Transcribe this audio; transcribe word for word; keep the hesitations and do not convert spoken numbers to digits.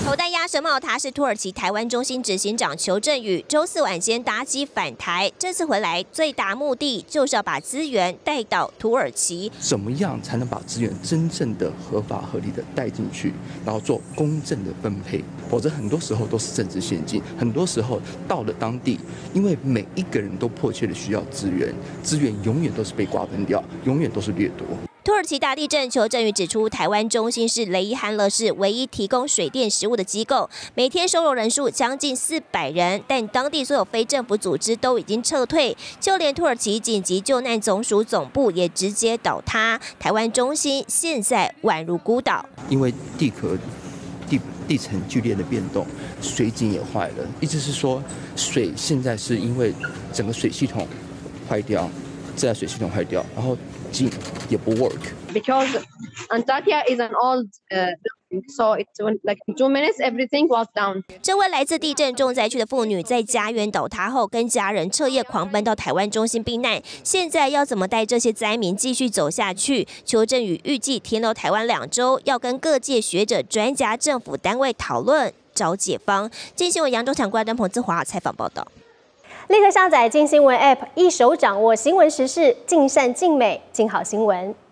头戴鸭舌帽，他是土耳其台湾中心执行长邱振宇。周四晚间搭机返台，这次回来最大目的就是要把资源带到土耳其。 怎么样才能把资源真正的合法合理的带进去，然后做公正的分配？否则很多时候都是政治陷阱，很多时候到了当地，因为每一个人都迫切的需要资源，资源永远都是被瓜分掉，永远都是掠夺。 土耳其大地震，邱振宇指出，台湾中心是雷伊汉勒市唯一提供水电食物的机构，每天收容人数将近四百人，但当地所有非政府组织都已经撤退，就连土耳其紧急救难总署总部也直接倒塌，台湾中心现在宛如孤岛。 因为地壳、地地层剧烈的变动，水井也坏了，意思是说，水现在是因为整个水系统坏掉，自来水系统坏掉，然后井也不 work. Because Antakya is an old uh, building, so it's like in two minutes everything was down. 这位来自地震重灾区的妇女，在家园倒塌后，跟家人彻夜狂奔到台湾中心避难。现在要怎么带这些灾民继续走下去？邱振宇预计停留台湾两周，要跟各界学者、专家、政府单位讨论找解方。今新闻扬州场观端彭姿华采访报道。 立刻下载今新闻 App， 一手掌握新闻时事，尽善尽美，尽好新闻。